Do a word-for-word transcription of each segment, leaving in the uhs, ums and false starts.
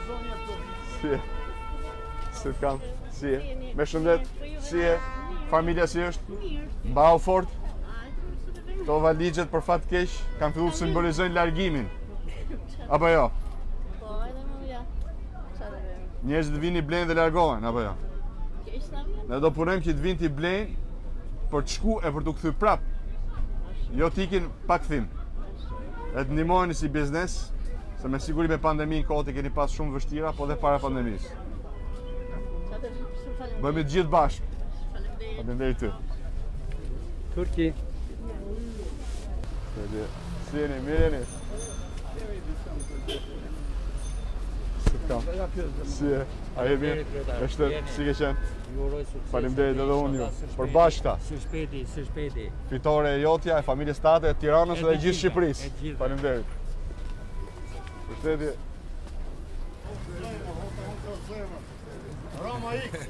Si e? Si të kam? Si e? Me shëndet? Si e? Familja si është? Mbau fort? Këto valigjet për fat keq kanë filluar të simbolizojnë largimin. Apo jo? Po, edhe më ja. Njerëzit vini blejnë dhe largohen, apo jo? Ne do punojmë që të vinë t'i blejnë për të shku e për të kthy prap. Jo t'ikin pa kthim. E të ndihmojeni si biznes, se me siguri me pandeminë kohët e keni pas shumë vështira, po dhe para pandemisë. Bëjmë të gjithë bashkë. Faleminderit ty. Turki. Si jeni, mirë jeni? Si të kam? Si e? A e mirë? Është, si ke qenë? Faleminderit edhe unë ju. Për bashkëta. Si shpeti, si shpeti. Fitore e jotja, e familjes tate, e Tiranës dhe gjithë Shqipërisë. Faleminderit. Përshëndetje. Roma X.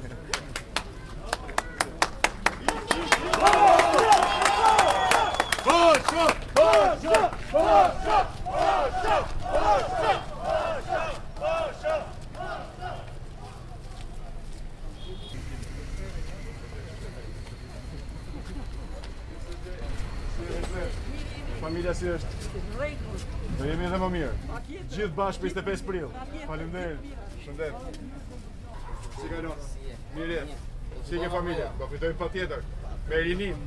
Basha! Basha! Basha! Basha! Basha! Basha! Familja si është? Do jemi edhe më mirë. Gjithë bashkë ishte pesë prill. Faleminderit. Shëndet. Si kalon? Mirë jetë. Si ke familja? Do fitojmë patjetër. Me rinin.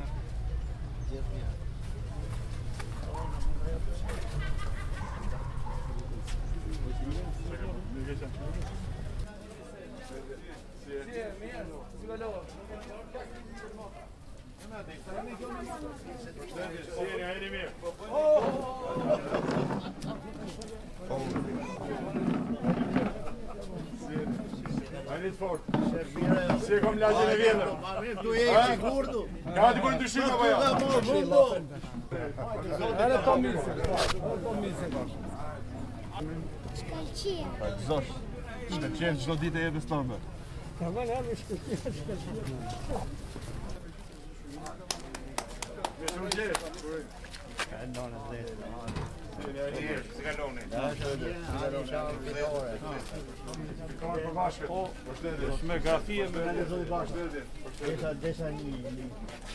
Si e kom lagjën e vjetër? Tu je i kurdu. Ka dikur ndryshim apo jo? Edhe to misë. To misë. Shkëlqyer. Pa gëzosh. Shkëlqyer çdo ditë e jetës tënde. Ka vënë edhe shkëlqyer, shkëlqyer. Me shumë gjerë. Ka ndonë dhe. Si kaloni? Kamar për bashkët. Përshëndetje. Me grafi e me Përshëndetje. Desha desha një një.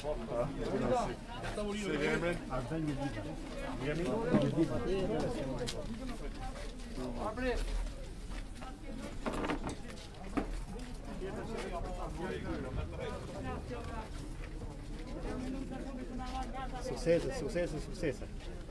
Si jemi? Ardhen një ditë. Jemi? Një ditë. Succese, succese, succese.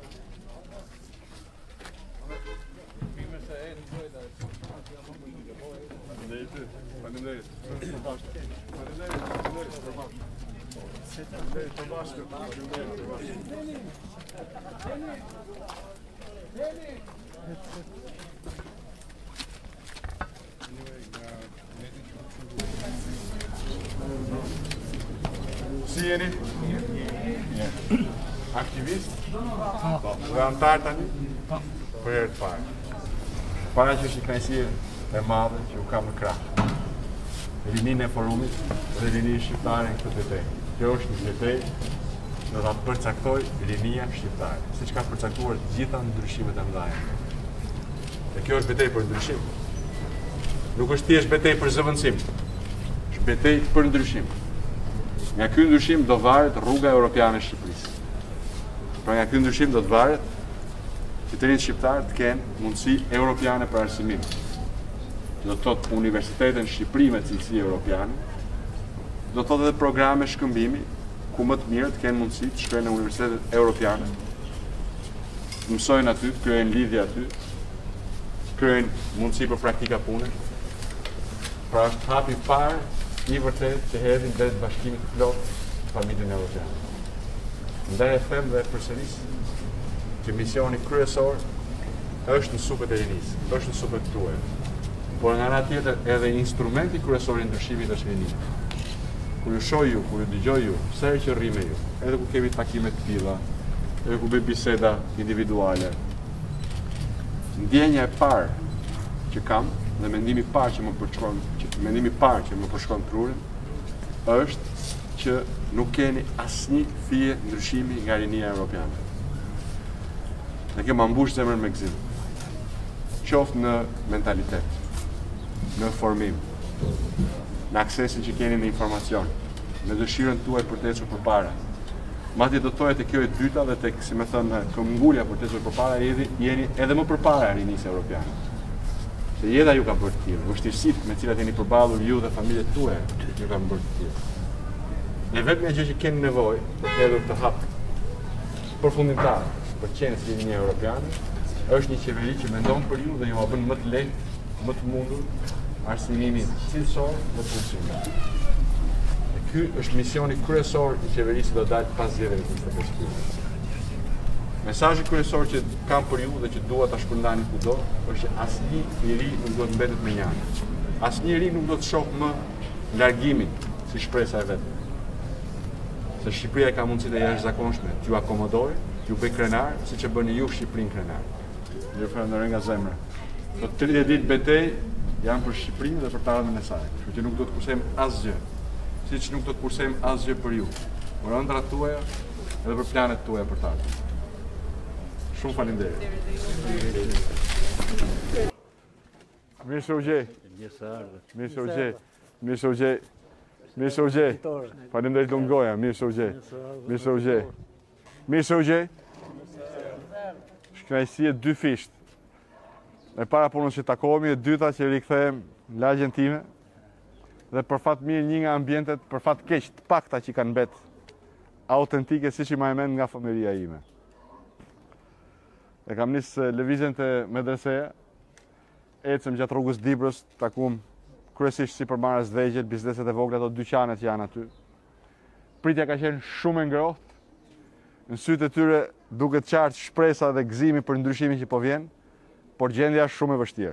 Faleminderit. Faleminderit. Faleminderit. Faleminderit për bashkë. Faleminderit për bashkë. Faleminderit për bashkë. Si jeni? Mirë. Aktivist? Po. Dhe antar tani? Për herë të parë. Para që është një kënaqësi e madhe që u kam në krah. Rininë e forumit dhe rininë shqiptare në këtë betejë. Kjo është një betejë do ta përcaktoj rinia shqiptare, siç ka përcaktuar gjitha ndryshimet e mëdha. Dhe kjo është betejë për ndryshim. Nuk është thjesht betejë për zëvendësim. Është betejë për ndryshim. Nga ky ndryshim do varet rruga Europiane e Shqipërisë. Pra nga ky ndryshim do të varet që të rinjtë shqiptarë të kenë mundësi Europiane për arsimim. Do të thotë universitetet në Shqipëri me cilësi Europiane, do të thotë edhe programe shkëmbimi, ku më të mirë të kenë mundësi të shkojnë në universitetet Europiane, të mësojnë aty, të kryejnë lidhje aty, të kryejnë mundësi për praktika pune. Pra është hapi parë i vërtet që hedhin drejt bashkimit të plotë të familjen Europiane. Ndaj e them dhe përsëris që misioni kryesor është në supet e rinisë, është në supet tuaja. Por nga ana tjetër edhe instrumenti kryesor i ndryshimit është rinia. Kur ju shoh ju, kur ju dëgjoj ju, sa herë që rri me ju, edhe ku kemi takime të tilla, edhe ku bëj biseda individuale. Ndjenja e parë që kam dhe mendimi i parë që më përshkon, që mendimi i parë që më përshkon trurin është që nuk keni asnjë fije ndryshimi nga rinia europiane. Ne kemi mbush zemrën me gëzim. Qoftë në mentalitet, në formim, në aksesin që keni në informacion, në dëshirën tuaj për të ecur përpara. Madje do të thotë kjo e dyta dhe tek, si më thënë, këmbgulja për të ecur përpara jeni, jeni edhe më përpara rinisë europiane. Se jeta ju ka bërë të tillë, vështirësitë me cilat jeni përballur ju dhe familjet tuaja ju kanë bërë të tillë. Dhe vetëm gjë që keni nevojë për të hedhur të hap përfundimtar për qenë si rinia europiane është një qeveri që mendon për ju dhe ju a bën më të lehtë, më të mundur arsimimin cilësor dhe punësimor. Dhe ky është misioni kryesor i qeverisë që do dalë pas zgjedhjeve të njëzet e pesë. Mesazhi kryesor që kam për ju dhe që dua ta shpërndani kudo është që asnjë i ri nuk do të mbetet me njëri. Asnjë i ri nuk do të shohë më largimin si shpresa e vet. Se Shqipëria ka mundësitë e jashtëzakonshme t'ju akomodojë, t'ju bëj krenar, siç e bëni ju Shqipërinë krenar. Ju falenderoj nga zemra. Do tridhjetë ditë betejë janë për Shqipërinë dhe për të ardhmen e saj. Kështu që nuk do të kursejmë asgjë, siç nuk do të kursejmë asgjë për ju, për ëndrat tuaja edhe për planet tuaja për të ardhmen. Shumë faleminderit. Mirë se u gjej. Mirë se u gjej. Mirë se u gjej. Mirë se u gjej. Faleminderit Lungoja, mirë se u gjej. Mirë se u gjej. Mirë se u gjej. Shkënaqësi e dy fisht. E para punës që takohemi, e dyta që rikthehem në lagjen time. Dhe për fat mirë një nga ambientet, për fat keq të pakta që kanë mbet autentike siç i më mend nga fëmijëria ime. E kam nisë lëvizjen të medreseja, ecëm gjatë rrugës Dibrës, takuam kryesisht sipërmarrës vegjël, bizneset e vogla, ato dyqanet që janë aty. Pritja ka qenë shumë e ngrohtë. Në sytë e tyre duket qartë shpresa dhe gëzimi për ndryshimin që po vjen, por gjendja është shumë e vështirë.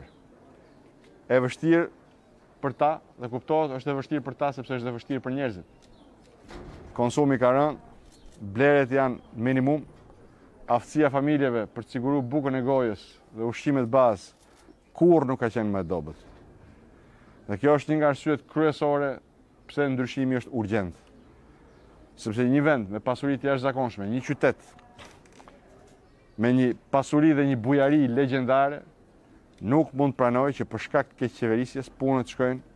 E vështirë për ta, dhe kuptohet, është e vështirë për ta sepse është e vështirë për njerëzit. Konsumi ka rënë, bleret janë minimum, aftësia familjeve për të siguruar bukën e gojës dhe ushqimet bazë kurrë nuk ka qenë më e dobët. Dhe kjo është një nga arsyet kryesore pse ndryshimi është urgjent. Sepse një vend me pasuri të jashtëzakonshme, një qytet me një pasuri dhe një bujari legjendare, nuk mund të pranojë që për shkak të keqëqeverisjes punët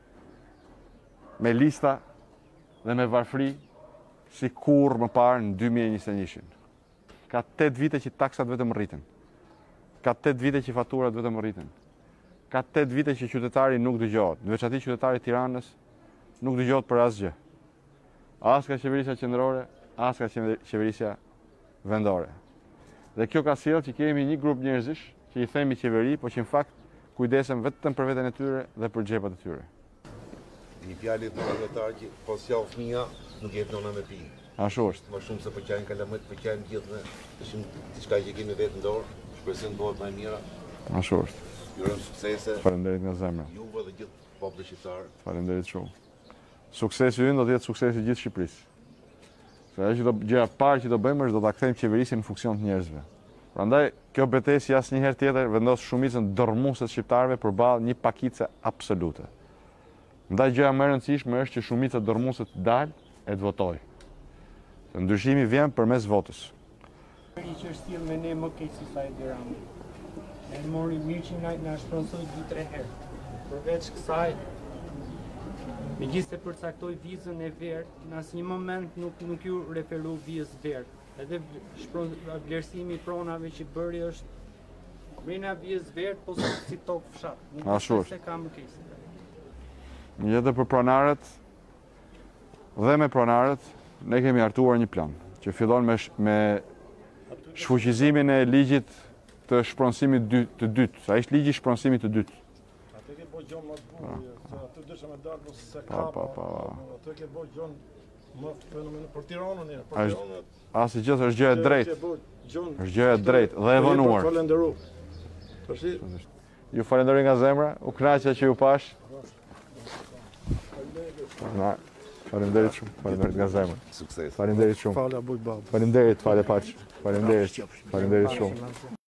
shkojnë me lista dhe me varfëri si kurrë më parë në dy mijë e njëzet e një. Ka tetë vite që taksat vetëm rriten. Ka tetë vite që faturat vetëm rriten. Ka tetë vite që qytetari nuk dëgjohet. Në veçantë qytetari i Tiranës nuk dëgjohet për asgjë. As ka qeverisja qendrore, as ka qeverisja vendore. Dhe kjo ka sjellë që kemi një grup njerëzish që i themi qeveri, por që në fakt kujdesen vetëm për veten e tyre dhe për xhepat e tyre. Një fjalë të ndërtar që po sjell fëmia nuk jetë nona me pi. Ashtu është. Më shumë se përqajnë kalamet, përqajnë gjithë me diçka që kemi vetë në dorë, shpresojmë bëhet më e mira. Ashtu është. Ju urojmë suksese. Faleminderit nga zemra. Juve dhe gjithë popullit shqiptar. Faleminderit shumë. Suksesi ynë do të jetë suksesi i gjithë Shqipërisë. Se ajo që do gjëja e parë që do bëjmë është do ta kthejmë qeverisjen në funksion të njerëzve. Prandaj kjo betejë si asnjëherë tjetër vendos shumicën dërmuese të shqiptarëve përballë një pakice absolute. Ndaj gjëja më e rëndësishme është që shumica dërmuese të dalë e të votojë. Ndryshimi vjen përmes votës. Ai që është tillë me ne më keq si sa e Tiranë. Ne mori mirë që na na shpronsoi dy tre herë. Përveç kësaj, megjithëse përcaktoi vizën e verdh, në asnjë moment nuk nuk ju referu vizë verdh. Edhe vlerësimi i pronave që bëri është rina vizë verdh po si tokë fshat. Ashtu është. Se ka më keq. Një jetë për pronarët dhe me pronarët, ne kemi hartuar një plan që fillon me, sh me shfuqizimin e ligjit të shpronësimit dy, të dytë. Sa ishtë ligji shpronësimit të dytë. Atë ke bo gjonë më të burë, se atë dëshë me darë nësë se Pa, ka, pa, pa. atë ke bo gjonë më fenomen për Tiranën e, për Ashtë- Tiranën. Asë gjithë është gjë e drejtë. është gjë e drejtë dhe e vonuar. Falenderu. Tashi, Ju falenderoj nga zemra, u kënaqja që ju pash. Na, faleminderit shumë, faleminderit nga zemra. Sukses. Faleminderit shumë. fala buj babë. Faleminderit, fale paç. Faleminderit. Faleminderit shumë.